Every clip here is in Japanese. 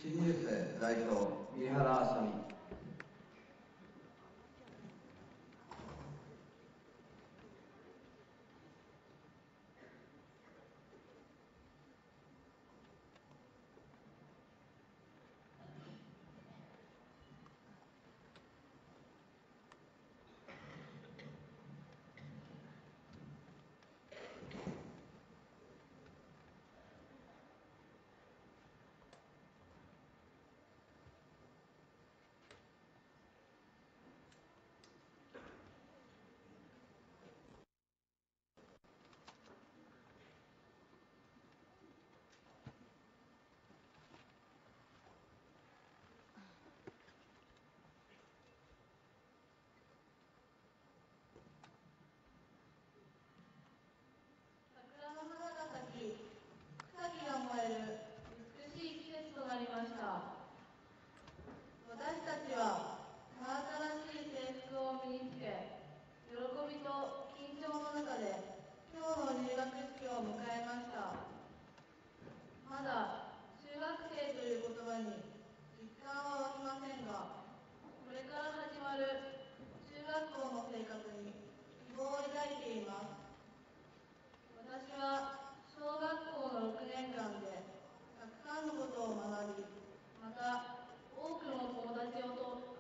新入生代表、三原あさみ。 桜の花が咲き、草木が燃える美しい季節となりました。私たちは真新しい制服を身につけ、喜びと緊張の中で今日の入学式を迎えました。まだ中学生という言葉に実感は湧きませんが、これから始まる中学校の生活に希望を抱いています。私は小学校の6年間でたくさんのことを学び、また多くの友達と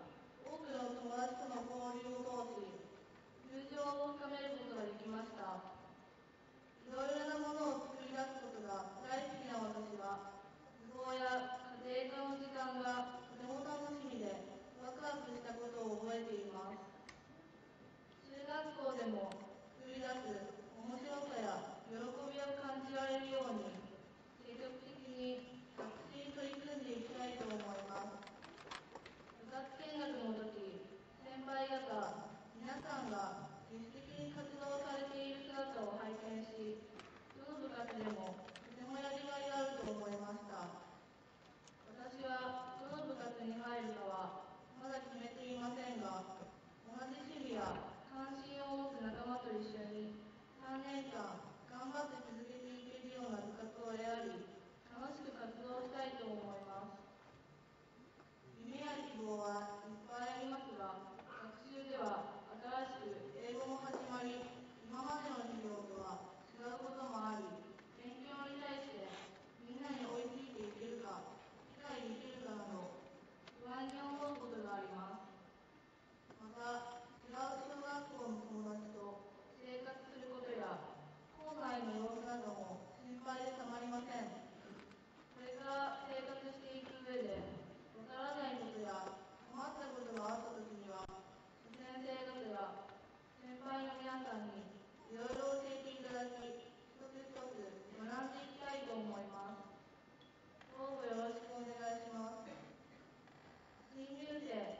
の交流を通し、友情を深めることができました。いろいろなものを作り出すことが大好きな私は、図工や家庭科の時間がとても楽しみで、ワクワクしたことを覚えています。中学校でも作り出す面白さや喜びを感じられるように、積極的に学習に取り組んでいきたいと思います。部活見学の時、先輩方皆さんが自主的に活動されている姿を拝見し、どの部活でもとてもやりがいがあると思いました。私はどの部活に入るかはまだ決めていませんが、同じ趣味や関心を持つ仲間と一緒に3年間頑張って続けていけるような部活を選び、楽しく活動したいと思います。夢や希望はいっぱいありますが、学習では新しく英語も始まり、今までの授業とは違うこともあり、勉強に対してみんなに追いついていけるか、理解できるかなど不安に思うことがあります。また、違う小学校の友達と生活することや校内の様子なども心配でたまりません。これから生活していく上で、わからないことや困ったことがあったときには、先生方や先輩の皆さんにいろいろ教えていただき、一つ一つ学んでいきたいと思います。どうぞよろしくお願いします。新入生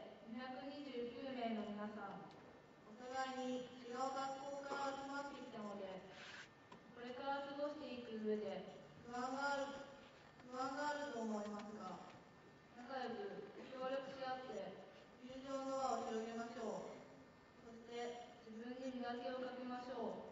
229名の皆さん、お互いに違う学校から集まってきたので、これから過ごしていく上で不安があると思いますが、仲良く協力し合って友情の輪を広げましょう。そして自分に磨きをかけましょう。